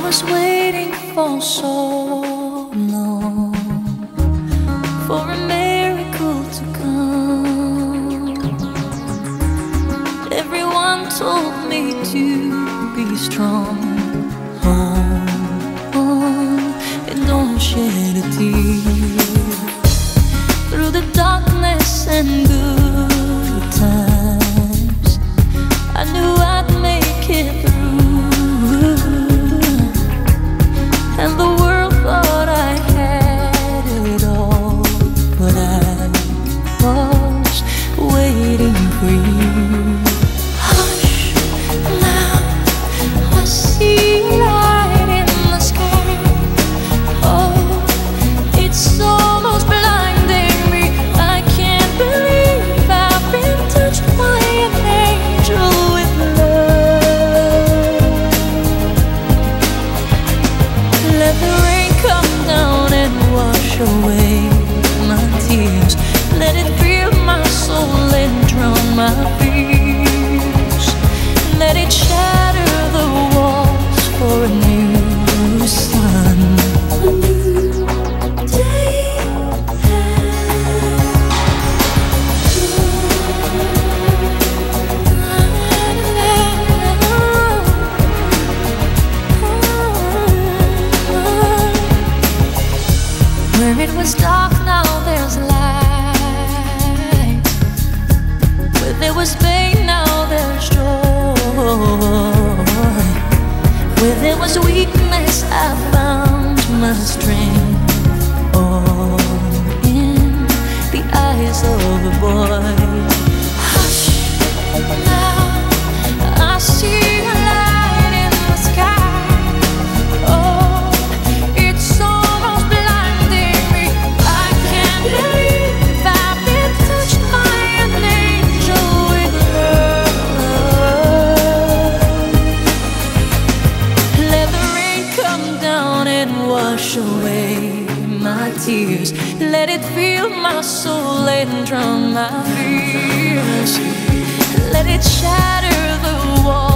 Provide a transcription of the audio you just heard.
was waiting for so long for a miracle to come. Everyone told me to be strong. Hold on and don't shed a tear. Through the darkness and good times, I knew I'd make it through. And the world thought I had it all, but I was waiting for you. Hush, now I see light in the sky. Oh, it's almost blinding me. I can't believe I've been touched by an angel with love. Let the rain come down and wash away my tears. Let it fill my soul and drown my fears. Let it shatter the walls for a new sun. A new day where it was dark, now there's light. Where there was pain, now there's joy. Where there was weakness, I found my strength. All in the eyes of a boy. Hush, now I see a light in the sky. Oh, it's almost blinding me. I can't believe I've been touched by an angel with love. Let the rain come down and wash away my tears. Let it fill my soul and drown my fears. Let it shatter the walls